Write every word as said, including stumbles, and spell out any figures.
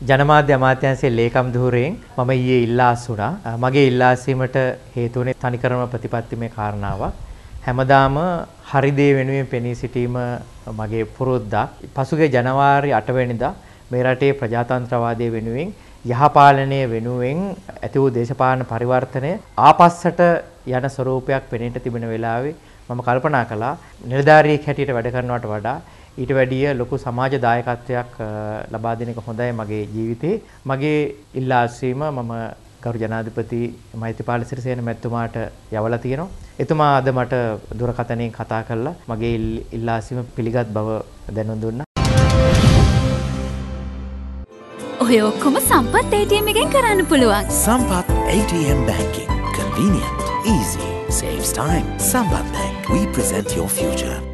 ජනමාධ්‍ය අමාත්‍යාංශයේ ලේකම් ධූරයෙන් මම ඊයේ ඉල්ලා අසුණා. මගේ ඉල්ලා අසීමට හේතු වුණේ තනිකරම ප්‍රතිපත්තිමය කාරණාවක්. හැමදාම හරි දේ වෙනුවෙන් පෙනී සිටීම මගේ පුරුද්දක්. පසුගිය ජනවාරි අට වෙනිදා මේ රටේ ප්‍රජාතන්ත්‍රවාදයේ වෙනුවෙන් යහපාලනය වෙනුවෙන් ඇති වූ දේශපාලන පරිවර්තනය ආපස්සට යන ස්වරූපයක් පෙනෙන්න තිබෙන වෙලාවේ මම කල්පනා කළා නිලධාරියෙක් හැටියට වැඩ කරනවට වඩා ඊට වැඩිය ලොකු සමාජ දායකත්වයක් ලබා දෙන එක හොඳයි මගේ ජීවිතේ. මගේ ඉල්ලා අස්වීම මම ගරු ජනාධිපති මෛත්‍රීපාල සිරිසේන මැතිතුමාට යවලා තියෙනවා. එතුමා අද මට දුරකථනයෙන් කතා කරලා මගේ ඉල්ලා අස්වීම පිළිගත් බව දැනුම් දුන්නා. ඔය ඔක්කොම සම්පත් A T M එකෙන් කරන්න පුළුවන්. සම්පත් A T M banking. Convenient, easy, saves time. Sambat Bank. We present your future.